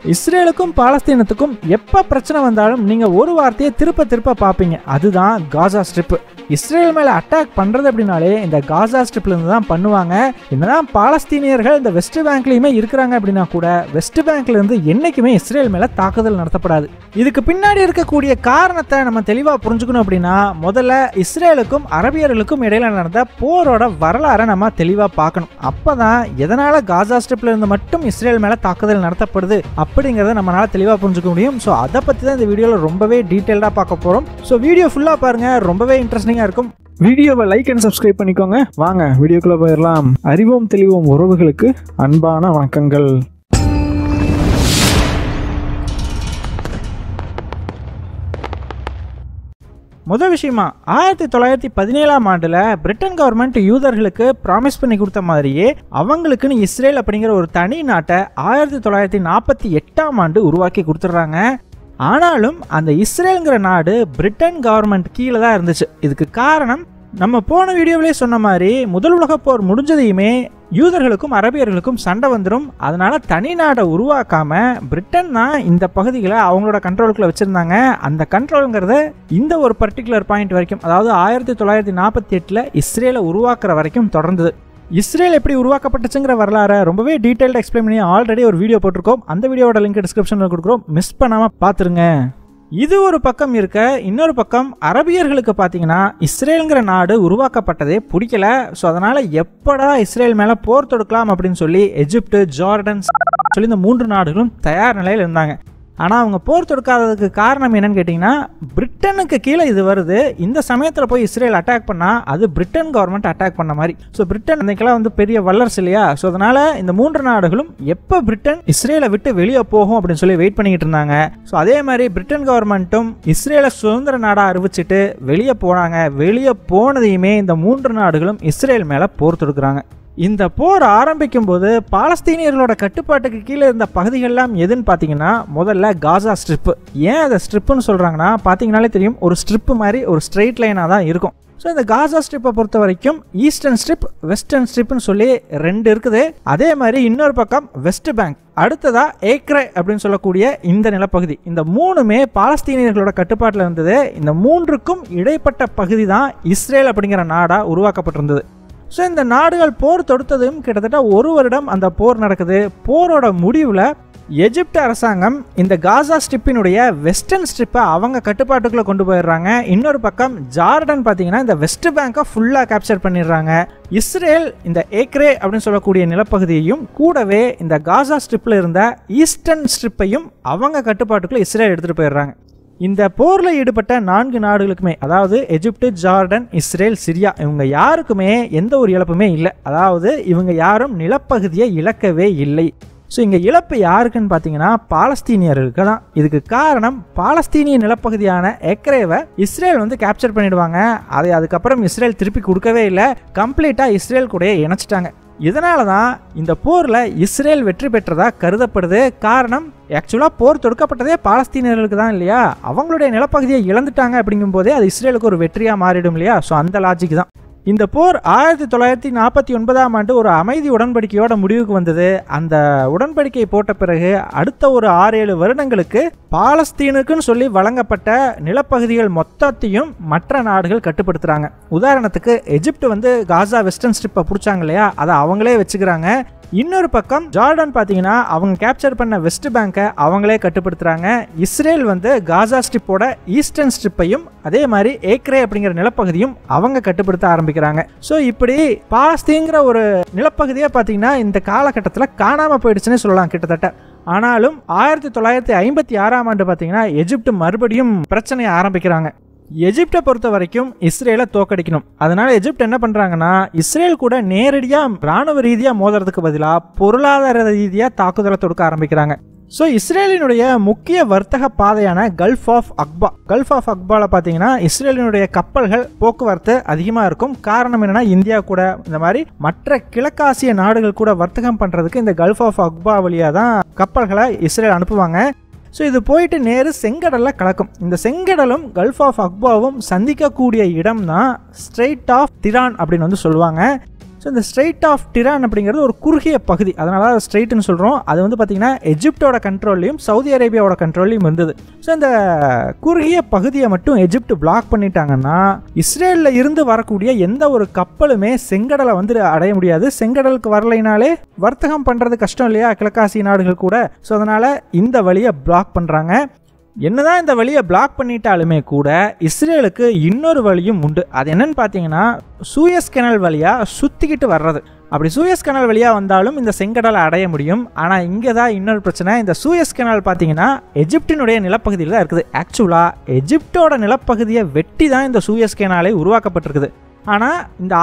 இஸ்ரேலுக்கும் பாலஸ்தீனத்துக்கும் எப்ப பிரச்சனை வந்தாலும் நீங்க ஒரு வார்த்தையை திருப்ப பாப்பீங்க, அதுதான் காசா ஸ்ட்ரிப். இஸ்ரேல் மேல அட்டாக் பண்றது அப்படின்னாலே இந்த காசா ஸ்ட்ரிப்ல இருந்து தான் பண்ணுவாங்க. என்னதான் பாலஸ்தீனியர்கள் இந்த வெஸ்ட் பேங்க்லயுமே இருக்கிறாங்க அப்படின்னா கூட வெஸ்ட் பேங்க்ல இருந்து என்னைக்குமே இஸ்ரேல் மேல தாக்குதல் நடத்தப்படாது. இதுக்கு பின்னாடி இருக்கக்கூடிய காரணத்தை நம்ம தெளிவா புரிஞ்சுக்கணும் அப்படின்னா முதல்ல இஸ்ரேலுக்கும் அரபியர்களுக்கும் இடையில நடந்த போரோட வரலாறை நம்ம தெளிவா பார்க்கணும். அப்பதான் எதனால காசா ஸ்ட்ரிப்ல இருந்து மட்டும் இஸ்ரேல் மேல தாக்குதல் நடத்தப்படுது அப்படிங்கறத நம்மளால தெளிவா புரிஞ்சுக்க முடியும். ஸோ அதை பத்தி தான் இந்த வீடியோல ரொம்பவே டீட்டெயில்டா பார்க்க போறோம். ஸோ வீடியோ ஃபுல்லா பாருங்க, ரொம்பவே இன்ட்ரெஸ்டிங்கா இருக்கும். வீடியோவை லைக் அண்ட் சப்ஸ்கிரைப் பண்ணிக்கோங்க. வாங்க வீடியோக்குள்ள போயிடலாம். அறிவோம் தெளிவோம் உறவுகளுக்கு அன்பான வணக்கங்கள். முதல் விஷயமா 1917ஆம் ஆண்டுல பிரிட்டன் கவர்மெண்ட் யூதர்களுக்கு ப்ராமிஸ் பண்ணி கொடுத்த மாதிரியே அவங்களுக்குன்னு இஸ்ரேல் அப்படிங்கிற ஒரு தனி நாட்டை 1948ஆம் ஆண்டு உருவாக்கி கொடுத்துட்றாங்க. ஆனாலும் அந்த இஸ்ரேலுங்கிற நாடு பிரிட்டன் கவர்மெண்ட் கீழே தான் இருந்துச்சு. இதுக்கு காரணம் நம்ம போன வீடியோவிலே சொன்ன மாதிரி முதல் உலகப் போர் முடிஞ்சதையுமே யூதர்களுக்கும் அரபியர்களுக்கும் சண்டை வந்துடும். அதனால தனி நாடை உருவாக்காம பிரிட்டன் தான் இந்த பகுதிகளை அவங்களோட கண்ட்ரோலுக்குள்ள வச்சிருந்தாங்க. அந்த கண்ட்ரோலுங்கிறது இந்த ஒரு பர்டிகுலர் பாயிண்ட் வரைக்கும், அதாவது 1948 இஸ்ரேலை உருவாக்குற வரைக்கும் தொடர்ந்தது. இஸ்ரேல் எப்படி உருவாக்கப்பட்டுச்சுங்கிற வரலாறு ரொம்பவே டீடைல்டாக எக்ஸ்பிளைன் பண்ணி ஆல்ரெடி ஒரு வீடியோ போட்டிருக்கோம். அந்த வீடியோட லிங்க் டிஸ்கிரிப்ஷனில் கொடுக்குறோம், மிஸ் பண்ணாம பார்த்துருங்க. இது ஒரு பக்கம் இருக்க, இன்னொரு பக்கம் அரபியர்களுக்கு பார்த்தீங்கன்னா இஸ்ரேலுங்கிற நாடு உருவாக்கப்பட்டதே பிடிக்கல. ஸோ அதனால எப்படா இஸ்ரேல் மேலே போர் தொடுக்கலாம் அப்படின்னு சொல்லி எஜிப்து, ஜார்டன் சொல்லி இந்த 3 நாடுகளும் தயார் நிலையில் இருந்தாங்க. ஆனால் அவங்க போர் தொடுக்காததுக்கு காரணம் என்னன்னு கேட்டிங்கன்னா பிரிட்டனுக்கு கீழே இது வருது. இந்த சமயத்தில் போய் இஸ்ரேல் அட்டாக் பண்ணால் அது பிரிட்டன் கவர்மெண்ட் அட்டாக் பண்ண மாதிரி. ஸோ பிரிட்டன் அன்றைக்கெல்லாம் வந்து பெரிய வல்லரசு இல்லையா. ஸோ அதனால் இந்த 3 நாடுகளும் எப்போ பிரிட்டன் இஸ்ரேலை விட்டு வெளியே போகும் அப்படின்னு சொல்லி வெயிட் பண்ணிக்கிட்டு இருந்தாங்க. ஸோ அதே மாதிரி பிரிட்டன் கவர்மெண்ட்டும் இஸ்ரேலை சுதந்திர நாடாக அறிவிச்சிட்டு வெளியே போனாங்க. வெளியே போனதையுமே இந்த 3 நாடுகளும் இஸ்ரேல் மேலே போர் தொடுக்கிறாங்க. இந்த போர் ஆரம்பிக்கும் போது பாலஸ்தீனியர்களோட கட்டுப்பாட்டுக்கு கீழே இருந்த பகுதிகள்லாம் எதுன்னு பார்த்தீங்கன்னா முதல்ல காசா ஸ்ட்ரிப். ஏன் அதை ஸ்ட்ரிப்புன்னு சொல்கிறாங்கன்னா பார்த்தீங்கன்னாலே தெரியும், ஒரு ஸ்ட்ரிப்பு மாதிரி ஒரு ஸ்ட்ரெயிட் லைனாக தான் இருக்கும். ஸோ இந்த காசா ஸ்ட்ரிப்பை பொறுத்த வரைக்கும் ஈஸ்டர்ன் ஸ்ட்ரிப், வெஸ்டர்ன் ஸ்ட்ரிப்னு சொல்லி 2 இருக்குது. அதே மாதிரி இன்னொரு பக்கம் வெஸ்ட் பேங்க், அடுத்ததா ஏக்ரே அப்படின்னு சொல்லக்கூடிய இந்த நிலப்பகுதி. இந்த 3மே பாலஸ்தீனியர்களோட கட்டுப்பாட்டில் இருந்தது. இந்த 3க்கும் இடைப்பட்ட பகுதி தான் இஸ்ரேல் அப்படிங்கிற நாடாக உருவாக்கப்பட்டிருந்தது. ஸோ இந்த நாடுகள் போர் தொடுத்ததும் கிட்டத்தட்ட 1 வருடம் அந்த போர் நடக்குது. போரோட முடிவில் எஜிப்ட் அரசாங்கம் இந்த காசா ஸ்ட்ரிப்பினுடைய வெஸ்டர்ன் ஸ்ட்ரிப்பை அவங்க கட்டுப்பாட்டுக்குள்ளே கொண்டு போயிடுறாங்க. இன்னொரு பக்கம் ஜார்டன் பார்த்தீங்கன்னா இந்த வெஸ்ட் பேங்கை ஃபுல்லாக கேப்சர் பண்ணிடுறாங்க. இஸ்ரேல் இந்த ஏக்ரே அப்படின்னு சொல்லக்கூடிய நிலப்பகுதியையும் கூடவே இந்த காசா ஸ்ட்ரிப்பில் இருந்த ஈஸ்டர்ன் ஸ்ட்ரிப்பையும் அவங்க கட்டுப்பாட்டுக்குள்ளே இஸ்ரேல் எடுத்துகிட்டு போயிடுறாங்க. இந்த போரில் ஈடுபட்ட 4 நாடுகளுக்குமே, அதாவது எஜிப்து, ஜார்டன், இஸ்ரேல், சிரியா, இவங்க யாருக்குமே எந்த ஒரு இழப்புமே இல்லை. அதாவது இவங்க யாரும் நிலப்பகுதியை இழக்கவே இல்லை. ஸோ இங்கே இழப்பு யாருக்குன்னு பார்த்தீங்கன்னா பாலஸ்தீனியர்களுக்கு தான். இதுக்கு காரணம் பாலஸ்தீனிய நிலப்பகுதியான ஏக்ரேவை இஸ்ரேல் வந்து கேப்சர் பண்ணிடுவாங்க. அதை அதுக்கப்புறம் இஸ்ரேல் திருப்பி கொடுக்கவே இல்லை, கம்ப்ளீட்டாக இஸ்ரேல் கூட இணைச்சிட்டாங்க. இதனால தான் இந்த போரில் இஸ்ரேல் வெற்றி பெற்றதா கருதப்படுது. காரணம் ஆக்சுவலாக போர் தொடுக்கப்பட்டதே பாலஸ்தீனியர்களுக்கு தான் இல்லையா. அவங்களுடைய நிலப்பகுதியை இழந்துட்டாங்க அப்படிங்கும் போதே அது இஸ்ரேலுக்கு ஒரு வெற்றியாக மாறிடும் இல்லையா. ஸோ அந்த லாஜிக் தான். இந்த போர் 1949ஆம் ஆண்டு ஒரு அமைதி உடன்படிக்கையோட முடிவுக்கு வந்தது. அந்த உடன்படிக்கை போட்ட பிறகு அடுத்த ஒரு 6-7 வருடங்களுக்கு பாலஸ்தீனுக்குன்னு சொல்லி வழங்கப்பட்ட நிலப்பகுதிகள் மொத்தத்தையும் மற்ற நாடுகள் கட்டுப்படுத்துறாங்க. உதாரணத்துக்கு எஜிப்ட் வந்து காசா வெஸ்டர்ன் ஸ்ட்ரிப்பை பிடிச்சாங்க இல்லையா, அதை அவங்களே வச்சுக்கிறாங்க. இன்னொரு பக்கம் ஜார்டன் பார்த்தீங்கன்னா அவங்க கேப்சர் பண்ண வெஸ்ட் பேங்கை அவங்களே கட்டுப்படுத்துறாங்க. இஸ்ரேல் வந்து காசா ஸ்ட்ரிப்போட ஈஸ்டர்ன் ஸ்ட்ரிப்பையும் அதே மாதிரி ஏக்ரே அப்படிங்கிற நிலப்பகுதியும் அவங்க கட்டுப்படுத்த ஆரம்பிக்கிறாங்க. ஸோ இப்படி பாலஸ்தீன்கிற ஒரு நிலப்பகுதியை பார்த்தீங்கன்னா இந்த காலகட்டத்தில் காணாமல் போயிடுச்சுன்னு சொல்லலாம் கிட்டத்தட்ட. ஆனாலும் 1956ஆம் ஆண்டு பார்த்தீங்கன்னா எஜிப்ட் மறுபடியும் பிரச்சனையை ஆரம்பிக்கிறாங்க. எஜிப்டை பொறுத்த வரைக்கும் இஸ்ரேலை தோக்கடிக்கணும். அதனால எஜிப்ட் என்ன பண்றாங்கன்னா இஸ்ரேல் கூட நேரடியாக ராணுவ ரீதியாக மோதுறதுக்கு பதிலாக பொருளாதார ரீதியாக தாக்குதலை தொடுக்க ஆரம்பிக்கிறாங்க. ஸோ இஸ்ரேலினுடைய முக்கிய வர்த்தக பாதையான கல்ஃப் ஆஃப் அக்பாவில் பார்த்தீங்கன்னா இஸ்ரேலினுடைய கப்பல்கள் போக்குவரத்து அதிகமாக இருக்கும். காரணம் என்னன்னா இந்தியா கூட இந்த மாதிரி மற்ற கிழக்காசிய நாடுகள் கூட வர்த்தகம் பண்ணுறதுக்கு இந்த கல்ஃப் ஆஃப் அக்பா வழியாக தான் கப்பல்களை இஸ்ரேல் அனுப்புவாங்க. ஸோ இது போயிட்டு நேரு செங்கடலில் கலக்கும். இந்த செங்கடலும் கல்ஃப் ஆஃப் அக்பாவும் சந்திக்கக்கூடிய இடம் தான் ஸ்ட்ரெயிட் ஆஃப் திரான் அப்படின்னு வந்து சொல்லுவாங்க. ஸோ இந்த ஸ்ட்ரெயிட் ஆஃப் டிரான் அப்படிங்கிறது ஒரு குறுகிய பகுதி, அதனால தான் ஸ்ட்ரெயிட்னு சொல்கிறோம். அது வந்து பார்த்திங்கன்னா எஜிப்டோட கண்ட்ரோல்லையும் சவுதி அரேபியாவோட கண்ட்ரோல்லையும் இருந்தது. ஸோ இந்த குறுகிய பகுதியை மட்டும் எஜிப்ட் பிளாக் பண்ணிட்டாங்கன்னா இஸ்ரேலில் இருந்து வரக்கூடிய எந்த ஒரு கப்பலுமே செங்கடலை வந்து அடைய முடியாது. செங்கடலுக்கு வரலைனாலே வர்த்தகம் பண்ணுறது கஷ்டம் இல்லையா கிழக்காசிய நாடுகள் கூட. ஸோ அதனால் இந்த வழியை பிளாக் பண்ணுறாங்க. என்னதான் இந்த வழியை பிளாக் பண்ணிட்டாலுமே கூட இஸ்ரேலுக்கு இன்னொரு வழியும் உண்டு. அது என்னன்னு பார்த்தீங்கன்னா சூயஸ் கெனல் வழியாக சுற்றிக்கிட்டு வர்றது. அப்படி சூயஸ் கெனல் வழியாக வந்தாலும் இந்த செங்கடலை அடைய முடியும். ஆனால் இங்கே தான் இன்னொரு பிரச்சனை. இந்த சூயஸ் கெனல் பார்த்தீங்கன்னா எஜிப்டினுடைய நிலப்பகுதியில் தான் இருக்குது. ஆக்சுவலாக எஜிப்டோட நிலப்பகுதியை வெட்டி தான் இந்த சூயஸ் கெனாலை உருவாக்கப்பட்டிருக்குது. ஆனால் இந்த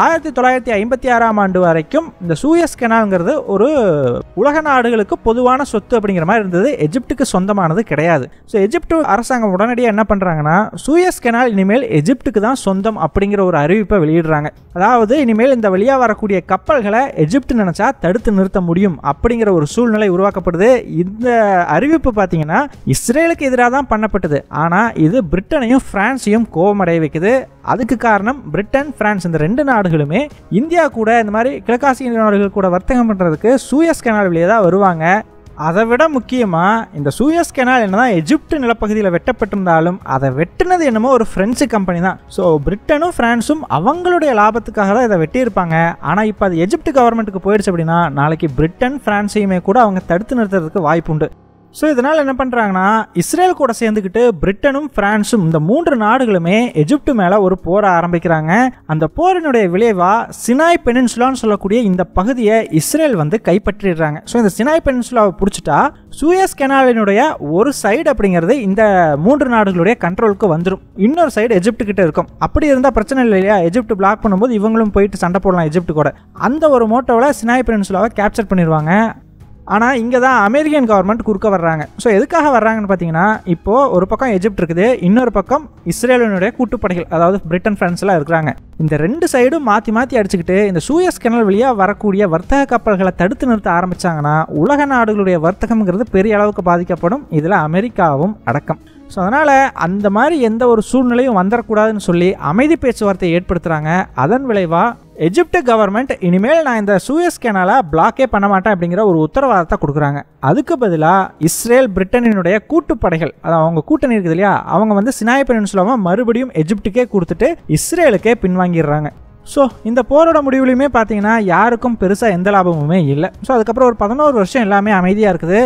1956ஆம் ஆண்டு வரைக்கும் இந்த சூயஸ் கெனால்ங்கிறது ஒரு உலக நாடுகளுக்கு பொதுவான சொத்து அப்படிங்கிற மாதிரி இருந்தது. எஜிப்டுக்கு சொந்தமானது கிடையாது. ஸோ எஜிப்டு அரசாங்கம் உடனடியாக என்ன பண்ணுறாங்கன்னா சூயஸ் கெனால் இனிமேல் எஜிப்டுக்கு தான் சொந்தம் அப்படிங்கிற ஒரு அறிவிப்பை வெளியிடுறாங்க. அதாவது இனிமேல் இந்த வழியாக வரக்கூடிய கப்பல்களை எஜிப்ட் நினச்சா தடுத்து நிறுத்த முடியும் அப்படிங்கிற ஒரு சூழ்நிலை உருவாக்கப்படுது. இந்த அறிவிப்பு பார்த்தீங்கன்னா இஸ்ரேலுக்கு எதிராக தான் பண்ணப்பட்டது. ஆனால் இது பிரிட்டனையும் பிரான்ஸையும் கோபமடைய வைக்குது. அதுக்கு காரணம் பிரிட்டன், பிரான்ஸ் இந்த ரெண்டு நாடுகளுமே இந்தியா கூட இந்த மாதிரி கிழக்காசிய நாடுகள் கூட வர்த்தகம் பண்ணுறதுக்கு சூயஸ் கெனால் வழியே தான் வருவாங்க. அதை விட முக்கியமாக இந்த சூயஸ் கெனால் என்னதான் எஜிப்ட் நிலப்பகுதியில் வெட்டப்பட்டிருந்தாலும் அதை வெட்டினது என்னமோ ஒரு பிரெஞ்சு கம்பெனி தான். ஸோ பிரிட்டனும் பிரான்ஸும் அவங்களுடைய லாபத்துக்காக தான் இதை வெட்டியிருப்பாங்க. ஆனால் இப்போ அது எஜிப்ட் கவர்மெண்ட்டுக்கு போயிடுச்சு அப்படின்னா நாளைக்கு பிரிட்டன், பிரான்ஸையுமே கூட அவங்க தடுத்து நிறுத்துறதுக்கு வாய்ப்பு உண்டு. ஸோ இதனால் என்ன பண்ணுறாங்கன்னா இஸ்ரேல் கூட சேர்ந்துக்கிட்டு பிரிட்டனும் பிரான்ஸும் இந்த 3 நாடுகளுமே எஜிப்டு மேலே ஒரு போரை ஆரம்பிக்கிறாங்க. அந்த போரினுடைய விளைவாக சினாய் பெனின்சுலான்னு சொல்லக்கூடிய இந்த பகுதியை இஸ்ரேல் வந்து கைப்பற்றிடுறாங்க. ஸோ இந்த சினாய் பெனின்சுலாவை பிடிச்சிட்டா சூயஸ் கெனாலினுடைய ஒரு சைடு அப்படிங்கிறது இந்த 3 நாடுகளுடைய கண்ட்ரோலுக்கு வந்துடும். இன்னொரு சைடு எஜிப்டு கிட்ட இருக்கும். அப்படி இருந்தால் பிரச்சனை இல்லையா, எஜிப்ட் பிளாக் பண்ணும்போது இவங்களும் போயிட்டு சண்டை போடலாம் எஜிப்டு கூட. அந்த ஒரு மோட்டோவில் சினாய் பெனின்சுலாவை கேப்சர் பண்ணிடுவாங்க. ஆனால் இங்கே தான் அமெரிக்கன் கவர்மெண்ட் குறுக்க வர்றாங்க. ஸோ எதுக்காக வர்றாங்கன்னு பார்த்தீங்கன்னா இப்போது ஒரு பக்கம் எஜிப்ட் இருக்குது, இன்னொரு பக்கம் இஸ்ரேலினுடைய கூட்டுப்படைகள் அதாவது பிரிட்டன், பிரான்ஸ்லாம் இருக்கிறாங்க. இந்த 2 சைடும் மாற்றி மாற்றி அடிச்சுக்கிட்டு இந்த சூயஸ் கெனல் வழியாக வரக்கூடிய வர்த்தக கப்பல்களை தடுத்து நிறுத்த ஆரம்பித்தாங்கன்னா உலக நாடுகளுடைய வர்த்தகம்ங்கிறது பெரிய அளவுக்கு பாதிக்கப்படும். இதில் அமெரிக்காவும் அடக்கம். ஸோ அதனால் அந்த மாதிரி எந்த ஒரு சூழ்நிலையும் வந்துடக்கூடாதுன்னு சொல்லி அமைதி பேச்சுவார்த்தையை ஏற்படுத்துகிறாங்க. அதன் விளைவாக எஜிப்ட் கவர்மெண்ட் இனிமேல் நான் இந்த சூயஸ் கெனாலை பிளாக்கே பண்ண மாட்டேன் அப்படிங்கிற ஒரு உத்தரவாதத்தை கொடுக்குறாங்க. அதுக்கு பதிலாக இஸ்ரேல், பிரிட்டனினுடைய கூட்டுப்படைகள் அதாவது அவங்க கூட்டணி இருக்குது இல்லையா, அவங்க வந்து சினாய் பெனின்சுலாவை மறுபடியும் எஜிப்டுக்கே கொடுத்துட்டு இஸ்ரேலுக்கே பின்வாங்கிடுறாங்க. ஸோ இந்த போரோட முடிவுலையுமே பார்த்தீங்கன்னா யாருக்கும் பெருசாக எந்த லாபமுமே இல்லை. ஸோ அதுக்கப்புறம் ஒரு 11 வருஷம் எல்லாமே அமைதியாக இருக்குது.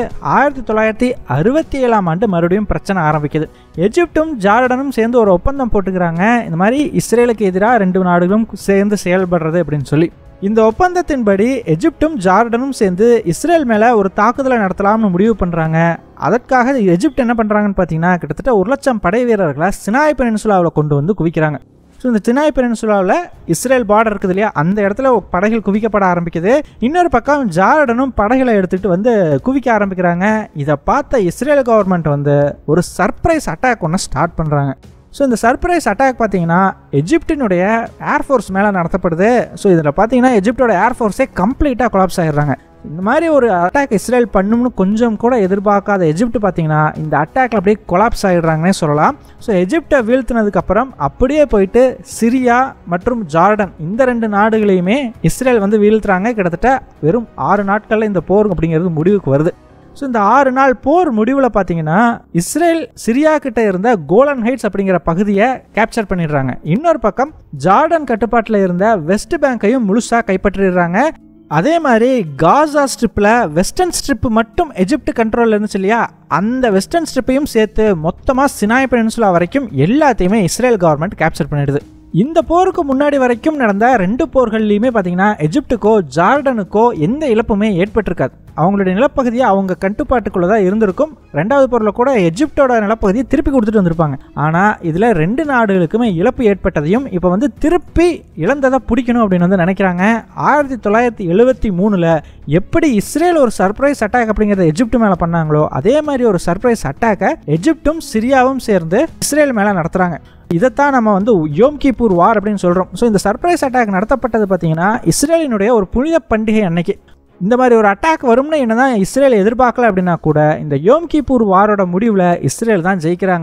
1967ஆம் ஆண்டு மறுபடியும் பிரச்சனை ஆரம்பிக்குது. எஜிப்டும் ஜார்டனும் சேர்ந்து ஒரு ஒப்பந்தம் போட்டுக்கிறாங்க. இந்த மாதிரி இஸ்ரேலுக்கு எதிராக 2 நாடுகளும் சேர்ந்து செயல்படுறது அப்படின்னு சொல்லி. இந்த ஒப்பந்தத்தின்படி எஜிப்டும் ஜார்டனும் சேர்ந்து இஸ்ரேல் மேலே ஒரு தாக்குதலை நடத்தலாம்னு முடிவு பண்ணுறாங்க. அதற்காக எஜிப்ட் என்ன பண்ணுறாங்கன்னு பார்த்தீங்கன்னா கிட்டத்தட்ட 1,00,000 படை வீரர்களை சினாய் பெனின்சுலாவில் கொண்டு வந்து குவிக்கிறாங்க. ஸோ இந்த சினாய் பெனின்சுலாவில் இஸ்ரேல் பார்டர் இருக்குது இல்லையா, அந்த இடத்துல படைகள் குவிக்கப்பட ஆரம்பிக்குது. இன்னொரு பக்கம் ஜார்டனும் படைகளை எடுத்துகிட்டு வந்து குவிக்க ஆரம்பிக்கிறாங்க. இதை பார்த்த இஸ்ரேல் கவர்மெண்ட் வந்து ஒரு சர்ப்ரைஸ் அட்டாக் ஒன்று ஸ்டார்ட் பண்ணுறாங்க. ஸோ இந்த சர்ப்ரைஸ் அட்டாக் பார்த்தீங்கன்னா எஜிப்டினுடைய ஏர்ஃபோர்ஸ் மேலே நடத்தப்படுது. ஸோ இதில் பார்த்தீங்கன்னா எஜிப்டோட ஏர்ஃபோர்ஸே கம்ப்ளீட்டாக கொலாப்ஸ் ஆகிடுறாங்க. இந்த மாதிரி ஒரு அட்டாக் இஸ்ரேல் பண்ணும்னு கொஞ்சம் கூட எதிர்பார்க்காத எஜிப்ட் பார்த்தீங்கன்னா இந்த அட்டாக்ல அப்படியே கொலாப்ஸ் ஆகிடுறாங்கன்னே சொல்லலாம். ஸோ எஜிப்டை வீழ்த்தினதுக்கப்புறம் அப்படியே போயிட்டு சிரியா மற்றும் ஜார்டன் இந்த 2 நாடுகளையுமே இஸ்ரேல் வந்து வீழ்த்துறாங்க. கிட்டத்தட்ட வெறும் 6 நாட்களில் இந்த போர் அப்படிங்கிறது முடிவுக்கு வருது. ஸோ இந்த 6 நாள் போர் முடிவில் பார்த்தீங்கன்னா இஸ்ரேல் சிரியா கிட்ட இருந்த கோலன் ஹைட்ஸ் அப்படிங்கிற பகுதியை கேப்சர் பண்ணிடுறாங்க. இன்னொரு பக்கம் ஜார்டன் கட்டுப்பாட்டில் இருந்த வெஸ்ட் பேங்கையும் முழுசாக கைப்பற்றிடுறாங்க. அதே மாதிரி காசா ஸ்ட்ரிப்பில் வெஸ்டர்ன் ஸ்ட்ரிப் மட்டும் எஜிப்ட் கண்ட்ரோலில் இருந்துச்சு இல்லையா, அந்த வெஸ்டர்ன் ஸ்ட்ரிப்பையும் சேர்த்து மொத்தமாக சினாய் பெனின்சுலா வரைக்கும் எல்லாத்தையுமே இஸ்ரேல் கவர்மெண்ட் கேப்சர் பண்ணிடுது. இந்த போருக்கு முன்னாடி வரைக்கும் நடந்த 2 போர்கள்லையுமே பார்த்தீங்கன்னா எஜிப்டுக்கோ ஜார்டனுக்கோ எந்த இழப்புமே ஏற்பட்டிருக்காது. அவங்களுடைய நிலப்பகுதியை அவங்க கட்டுப்பாட்டுக்குள்ளே தான் இருந்திருக்கும். 2வது போரில் கூட எஜிப்டோட நிலப்பகுதியை திருப்பி கொடுத்துட்டு வந்திருப்பாங்க. ஆனால் இதில் 2 நாடுகளுக்குமே இழப்பு ஏற்பட்டதையும் இப்போ வந்து திருப்பி இழந்ததை பிடிக்கணும் அப்படின்னு வந்து நினைக்கிறாங்க. 1973 எப்படி இஸ்ரேல் ஒரு சர்ப்ரைஸ் அட்டாக் அப்படிங்கிறத எஜிப்ட் மேலே பண்ணாங்களோ அதே மாதிரி ஒரு சர்ப்ரைஸ் அட்டாக்கை எஜிப்டும் சிரியாவும் சேர்ந்து இஸ்ரேல் மேலே நடத்துகிறாங்க. இதைத்தான் நம்ம வந்து யோம் கிப்பூர் வார் அப்படின்னு சொல்கிறோம். ஸோ இந்த சர்ப்ரைஸ் அட்டாக் நடத்தப்பட்டது பார்த்தீங்கன்னா இஸ்ரேலினுடைய ஒரு புனித பண்டிகை அன்னைக்கு. இந்த மாதிரி ஒரு அட்டாக் வரும்னு என்னதான் இஸ்ரேல் எதிர்பார்க்கல அப்படின்னா கூட இந்த யோம் கிப்பூர் வாரோட முடிவில் இஸ்ரேல் தான் ஜெயிக்கிறாங்க.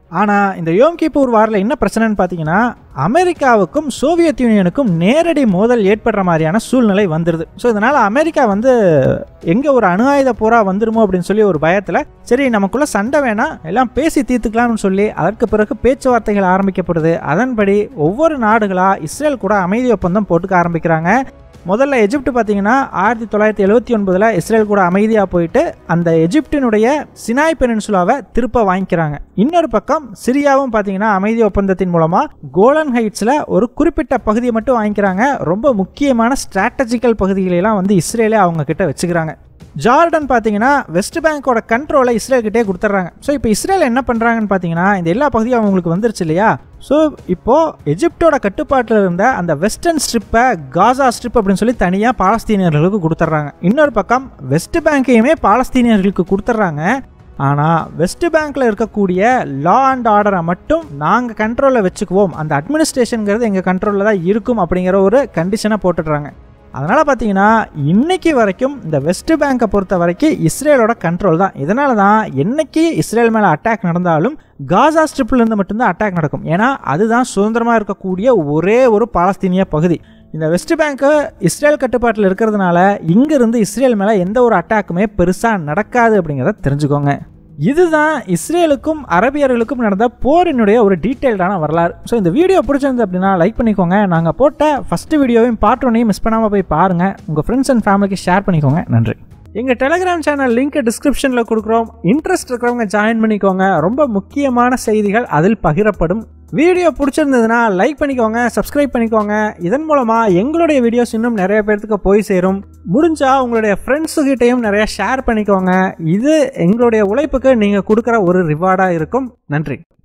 ஆனால் இந்த யோம் கிப்பூர் வாரில் என்ன பிரச்சனைன்னு பார்த்தீங்கன்னா அமெரிக்காவுக்கும் சோவியத் யூனியனுக்கும் நேரடி மோதல் ஏற்படுற மாதிரியான சூழ்நிலை வந்துடுது. ஸோ இதனால் அமெரிக்கா எங்கே ஒரு அணு ஆயுத போரா வந்துடுமோ அப்படின்னு சொல்லி ஒரு பயத்தில் சரி நமக்குள்ளே சண்டை வேணாம் எல்லாம் பேசி தீர்த்துக்கலாம்னு சொல்லி அதற்கு பிறகு பேச்சுவார்த்தைகள் ஆரம்பிக்கப்படுது. அதன்படி ஒவ்வொரு நாடுகளாக இஸ்ரேல் கூட அமைதி ஒப்பந்தம் போட்டுக்க ஆரம்பிக்கிறாங்க. முதல்ல எஜிப்ட் பார்த்தீங்கன்னா 1979 இஸ்ரேல் கூட அமைதியாக போயிட்டு அந்த எஜிப்டினுடைய சினாய் பெனின்சுலாவை திருப்ப வாங்கிக்கிறாங்க. இன்னொரு பக்கம் சிரியாவும் பார்த்தீங்கன்னா அமைதி ஒப்பந்தத்தின் மூலமாக கோலன் ஹைட்ஸில் ஒரு குறிப்பிட்ட பகுதியை மட்டும் வாங்கிக்கிறாங்க. ரொம்ப முக்கியமான ஸ்ட்ராட்டஜிக்கல் பகுதிகளெல்லாம் இஸ்ரேலே அவங்க கிட்ட வச்சுக்கிறாங்க. ஜார்டன் பார்த்தீங்கன்னா வெஸ்ட் பேங்கோட கண்ட்ரோலை இஸ்ரேல்கிட்டே கொடுத்துட்றாங்க. ஸோ இப்போ இஸ்ரேல் என்ன பண்ணுறாங்கன்னு பார்த்தீங்கன்னா இந்த எல்லா பகுதியும் அவங்களுக்கு வந்துருச்சு இல்லையா. ஸோ இப்போது எஜிப்டோட கட்டுப்பாட்டில் இருந்த அந்த வெஸ்டர்ன் ஸ்ட்ரிப்பை காசா ஸ்ட்ரிப் அப்படின்னு சொல்லி தனியாக பாலஸ்தீனியர்களுக்கு கொடுத்துட்றாங்க. இன்னொரு பக்கம் வெஸ்ட் பேங்கையுமே பாலஸ்தீனியர்களுக்கு கொடுத்துட்றாங்க. ஆனால் வெஸ்ட் பேங்க்கில் இருக்கக்கூடிய லா அண்ட் ஆர்டரை மட்டும் நாங்கள் கண்ட்ரோலில் வச்சுக்குவோம், அந்த அட்மினிஸ்ட்ரேஷனுங்கிறது எங்கள் கண்ட்ரோலில் தான் இருக்கும் அப்படிங்கிற ஒரு கண்டிஷனை போட்டுடுறாங்க. அதனால் பார்த்தீங்கன்னா இன்றைக்கி வரைக்கும் இந்த வெஸ்ட் பேங்கை பொறுத்த வரைக்கும் இஸ்ரேலோட கண்ட்ரோல் தான். இதனால தான் என்னைக்கு இஸ்ரேல் மேலே அட்டாக் நடந்தாலும் காசா ஸ்ட்ரிப்லேருந்து மட்டும்தான் அட்டாக் நடக்கும். ஏன்னா அதுதான் சுதந்திரமாக இருக்கக்கூடிய ஒரே ஒரு பாலஸ்தீனிய பகுதி. இந்த வெஸ்ட் பேங்க்கு இஸ்ரேல் கட்டுப்பாட்டில் இருக்கிறதுனால இங்கிருந்து இஸ்ரேல் மேலே எந்த ஒரு அட்டாக்குமே பெருசாக நடக்காது அப்படிங்கிறத தெரிஞ்சுக்கோங்க. இதுதான் இஸ்ரேலுக்கும் அரபியர்களுக்கும் நடந்த போரினுடைய ஒரு டீட்டெயில்டான வரலாறு. ஸோ இந்த வீடியோ பிடிச்சிருந்து அப்படின்னா லைக் பண்ணிக்கோங்க. நாங்கள் போட்ட ஃபஸ்ட்டு வீடியோவையும் பார்ட் 1 மிஸ் பண்ணாமல் போய் பாருங்கள். உங்கள் ஃப்ரெண்ட்ஸ் அண்ட் ஃபேமிலிக்கு ஷேர் பண்ணிக்கோங்க. நன்றி. எங்கள் டெலிகிராம் சேனல் லிங்க் டிஸ்கிரிப்ஷனில் கொடுக்குறோம். இன்ட்ரெஸ்ட் இருக்கிறவங்க ஜாயின் பண்ணிக்கோங்க. ரொம்ப முக்கியமான செய்திகள் அதில் பகிரப்படும். வீடியோ பிடிச்சிருந்ததுன்னா லைக் பண்ணிக்கோங்க, சப்ஸ்கிரைப் பண்ணிக்கோங்க. இதன் மூலமாக எங்களுடைய வீடியோஸ் இன்னும் நிறைய பேர்த்துக்கு போய் சேரும். முடிஞ்சால் உங்களுடைய ஃப்ரெண்ட்ஸுக்கிட்டையும் நிறைய ஷேர் பண்ணிக்கோங்க. இது எங்களுடைய உழைப்புக்கு நீங்கள் கொடுக்குற ஒரு ரிவார்டாக இருக்கும். நன்றி.